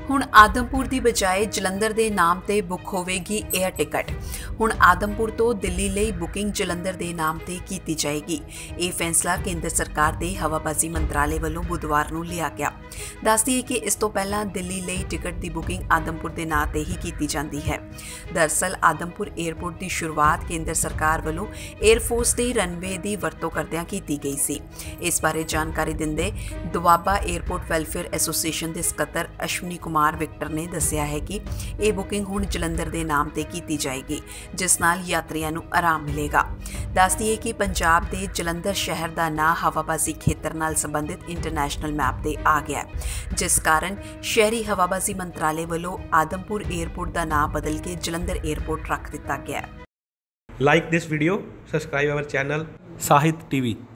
ਹੁਣ ਆਦਮਪੁਰ ਦੀ ਬਜਾਏ ਜਲੰਧਰ ਦੇ ਨਾਮ ਤੇ ਬੁੱਕ ਹੋਵੇਗੀ 에ਅਰ ਟਿਕਟ। ਹੁਣ ਆਦਮਪੁਰ ਤੋਂ ਦਿੱਲੀ ਲਈ ਬੁਕਿੰਗ ਜਲੰਧਰ ਦੇ ਨਾਮ ਤੇ ਕੀਤੀ ਜਾਏਗੀ। ਇਹ ਫੈਸਲਾ ਕੇਂਦਰ ਸਰਕਾਰ ਦੇ ਹਵਾਬਾਜ਼ੀ ਮੰਤਰਾਲੇ ਵੱਲੋਂ ਬੁੱਧਵਾਰ ਨੂੰ ਲਿਆ ਗਿਆ। ਦੱਸ ਦਈਏ ਕਿ ਇਸ ਤੋਂ ਪਹਿਲਾਂ ਦਿੱਲੀ ਲਈ ਟਿਕਟ ਦੀ ਬੁਕਿੰਗ ਆਦਮਪੁਰ ਦੇ ਨਾਂ ਤੇ ਹੀ ਕੀਤੀ ਜਾਂਦੀ ਹੈ। ਦਰਅਸਲ ਆਦਮਪੁਰ 에ਅਰਪੋਰਟ ਦੀ ਸ਼ੁਰੂਆਤ ਕੇਂਦਰ ਸਰਕਾਰ ਵੱਲੋਂ 에ਅਰਫੋਰਸ ਦੇ ਰਨਵੇ ਦੀ ਵਰਤੋਂ ਕਰਦਿਆਂ ਕੀਤੀ ਗਈ ਸੀ। ਇਸ ਬਾਰੇ ਜਾਣਕਾਰੀ ਦਿੰਦੇ ਦੁਆਬਾ 에ਅਰਪੋਰਟ ਵੈਲਫੇਅਰ ਐਸੋਸੀਏਸ਼ਨ ਦੇ ਸਕੱਤਰ ਅਸ਼ਵਨੀ ਕੁਮਾਰ ਵਿਕਟਰ ਨੇ ਦੱਸਿਆ ਹੈ ਕਿ ਇਹ ਬੁਕਿੰਗ ਹੁਣ ਜਲੰਧਰ ਦੇ ਨਾਮ ਤੇ ਕੀਤੀ ਜਾਏਗੀ, ਜਿਸ ਨਾਲ ਯਾਤਰੀਆਂ ਨੂੰ ਆਰਾਮ ਮਿਲੇਗਾ। ਦੱਸ ਦਈਏ ਕਿ ਪੰਜਾਬ ਦੇ ਜਲੰਧਰ ਸ਼ਹਿਰ ਦਾ ਨਾਂ ਹਵਾਬਾਜ਼ੀ ਖੇਤਰ ਨਾਲ ਸੰਬੰਧਿਤ ਇੰਟਰਨੈਸ਼ਨਲ ਮੈਪ ਤੇ ਆ ਗਿਆ, ਜਿਸ ਕਾਰਨ ਸ਼ਹਿਰੀ ਹਵਾਬਾਜ਼ੀ ਮੰਤਰਾਲੇ ਵੱਲੋਂ ਆਦਮਪੁਰ 에ਅਰਪੋਰਟ ਦਾ ਨਾਂ ਬਦਲ ਕੇ ਜਲੰਧਰ 에ਅਰਪੋਰਟ ਰੱਖ ਦਿੱਤਾ ਗਿਆ। Like this video, subscribe our channel Sahit TV.